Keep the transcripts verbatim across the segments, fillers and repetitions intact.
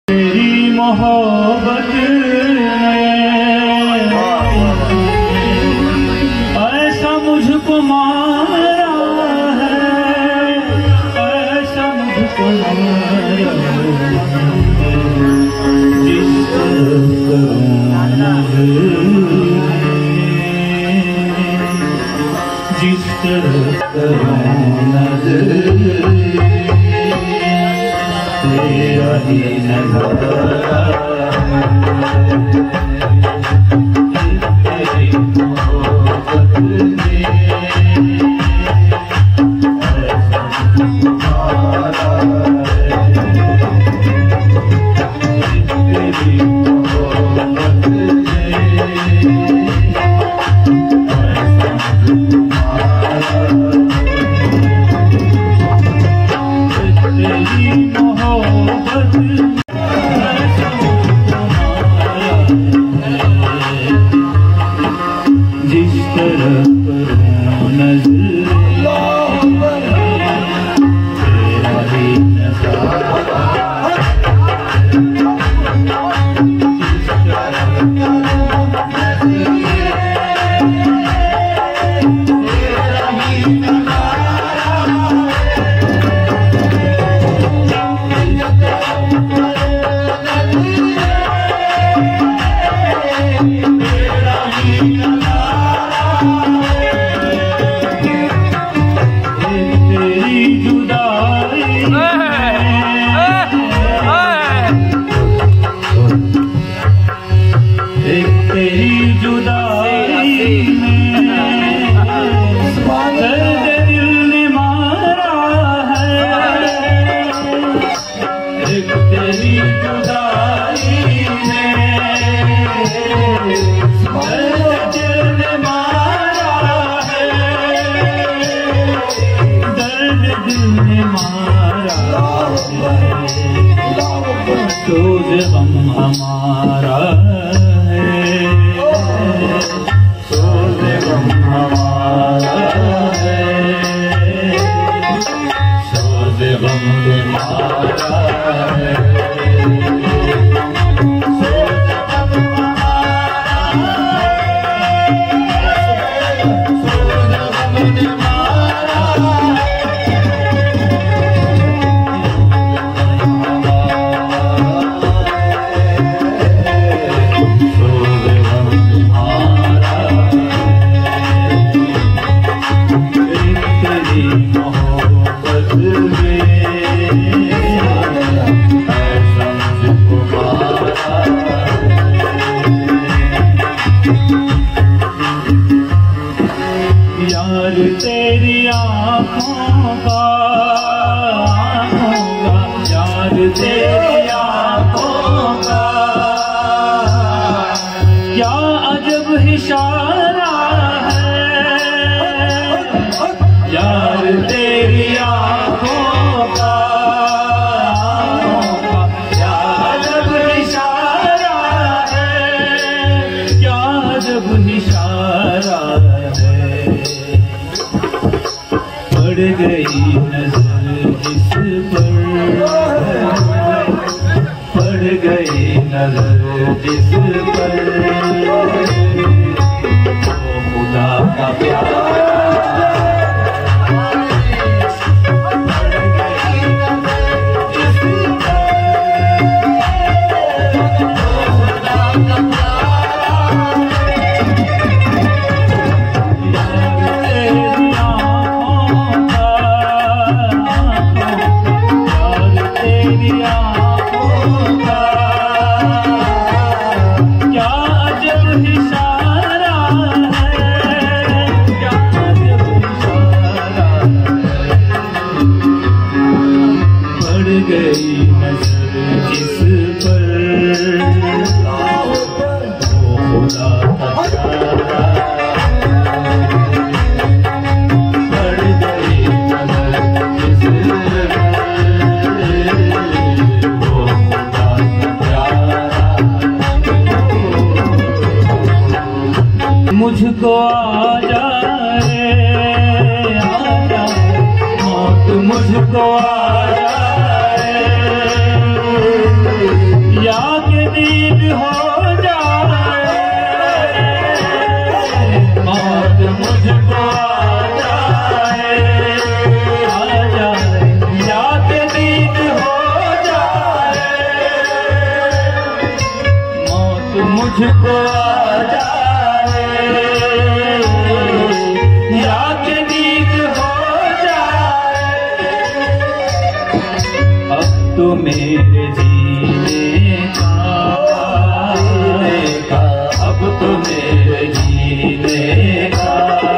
तेरी मोहब्बत ऐसा मुझको मारा है, ऐसा मुझको मारा जिस जिस तरह नजर तेरा ही नजारा तेरी मोहब्बत ने ऐसा तुम्हारा तेरी मोहब्बत ने ऐसा तुम्हारा तेरी मोहब्बत जिस तरह करूं नजर तेरा ही नजारा तेरी जुदाई में दर्द दिल ने मारा है, एक तेरी जुदाई में दर्द दिल ने मारा है, दर्द दिल ने मारा सोज गम हमारा सोज गम हमारा है, सोज गम हमारा है, सोज गम हमारा सोज गम हमारा यार तेरी आँखों का आँखों का यार तेरी आँखों का क्या अजब इशारा है, यार तेरी आँखों का क्या अजब इशारा है, क्या अजब इशारा है, पड़ गई नजर जिस पर पड़ गई नजर जिस पर वो खुदा का प्यार गई नजर जिस पर वो खुदा का प्यारा पड़ गई नजर जिस पर वो खुदा का प्यारा मुझको आ जा रे आ जा मौत मुझको आ जा हो जाए, मौत मुझको आ जाए, आ जाए, याद नींद हो जाए, मौत मुझको आ जाए, याद नींद हो जाए। अब तो मेरे जीने का, अब तो मेरे जीने का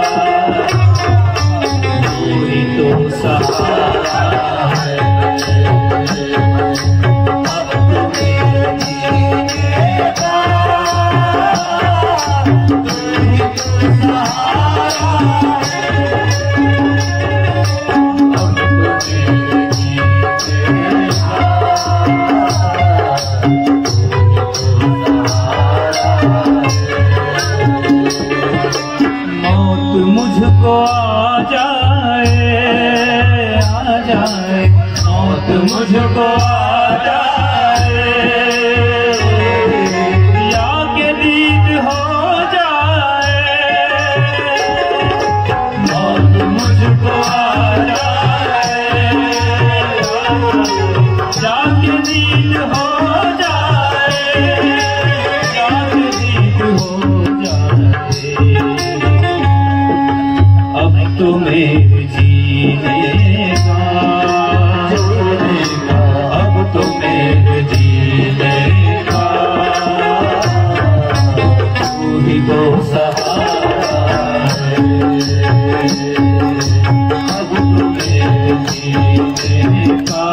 कोई तो सहारा है। अब तो मेरे जीने का कोई तो सहारा है। अब तो मेरे जीने मुझको आ जाए, आ जाए, मौत मुझको आ जाए, या के दीद हो जाए, मौत मुझको आ जाए, या के दीद हो जाए, या के दीद हो जाए। अब तो मेरे जीने का, अब तो मेरे जीने का तू ही वो सहारा है। अब तो मेरे जीने का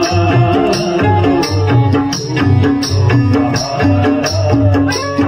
तू ही वो सहारा।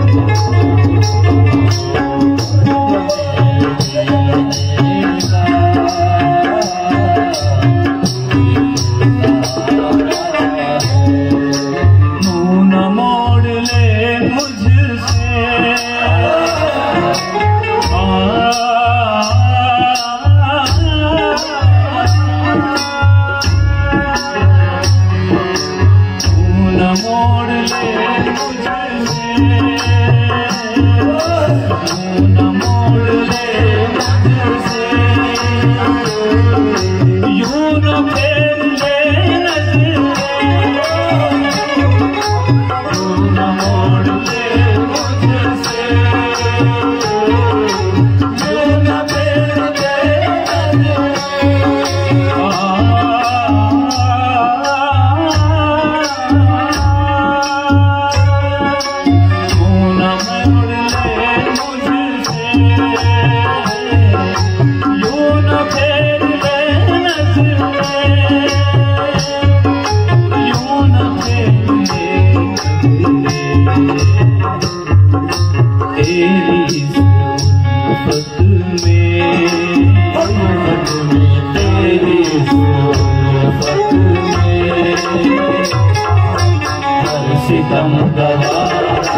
सितम गवारा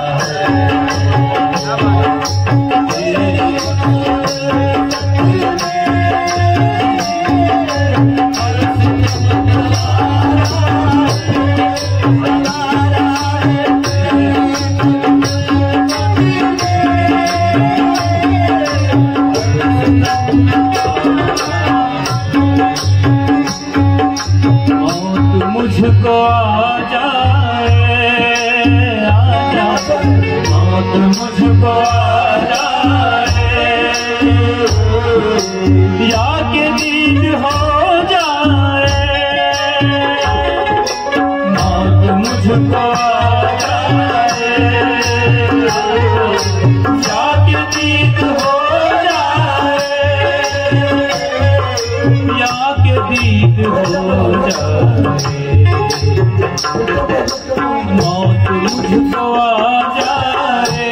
मुझको आ जाए, आ जाए, मौत मुझको आ जाए, या के दीद हो जाए, मौत मुझको आ जाए, या के दीद हो जाए, या के दीद हो जाए। मौत मुझको आ जाए,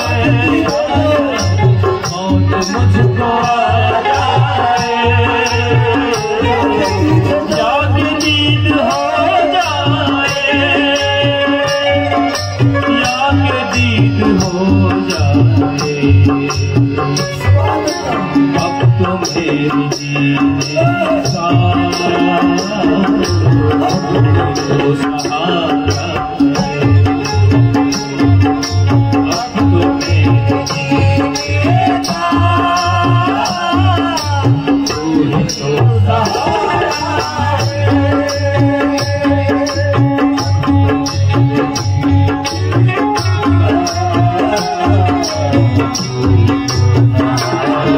मौत मुझको आ जाए, या के दीद हो जाए, या के दीद हो जाए। अब तो मेरी जीने का वो सहारा है।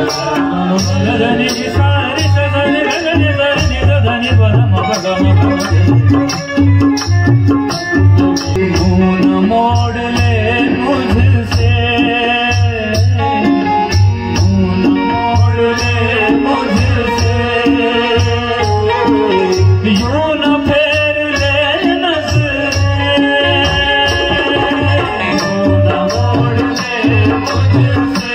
धनि सारि सनि धनि धनि धनि पदम पदम खून मोड़ ले मुझसे, खून मोड़ ले मुझसे, यूं न फेर ले नज़रें, यूं न मोड़ ले मुझसे,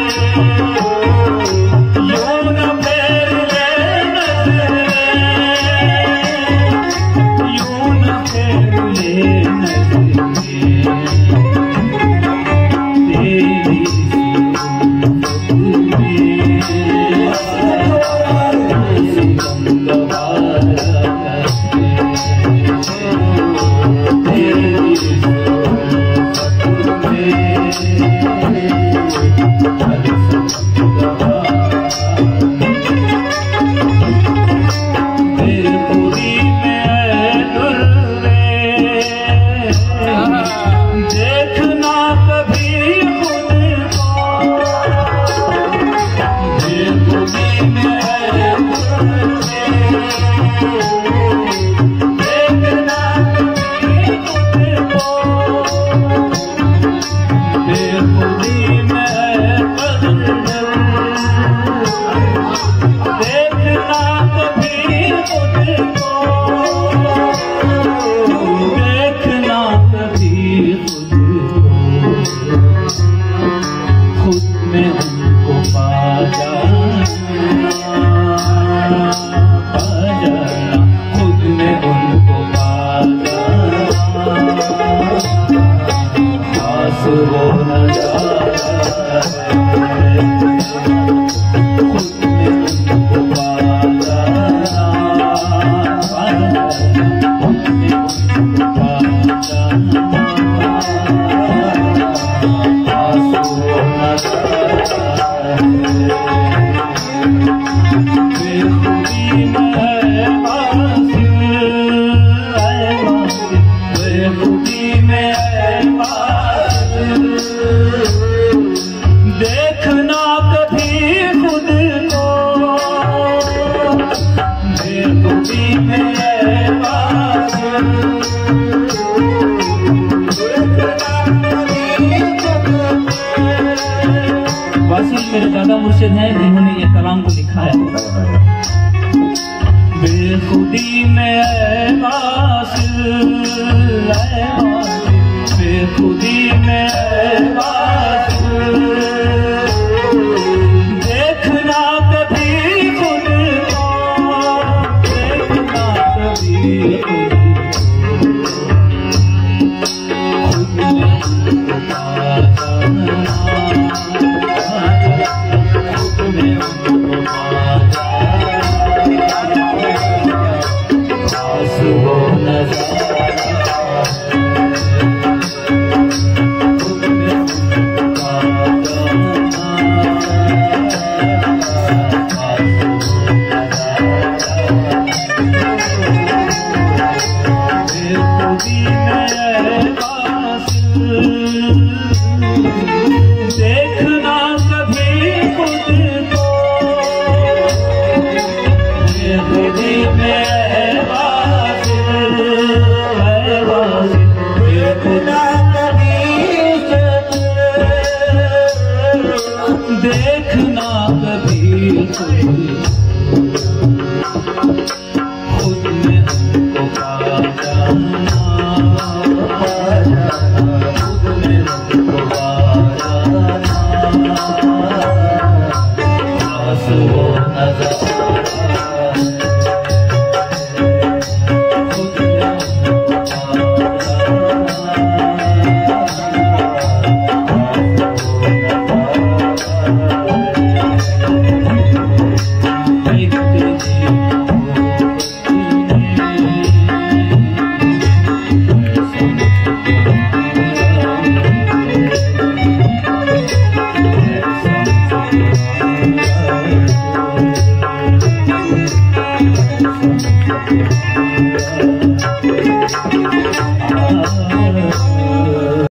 यूं न फेर ले नज़रें, यूं न फेर ले मेरे दादा मुर्शिद हैं जिन्होंने ये कलाम को लिखा है। बेखुदी में ऐ वासिल, बेखुदी में ऐ वासिल, देखना कभी खुद को, देखना कभी खुद देखना कभी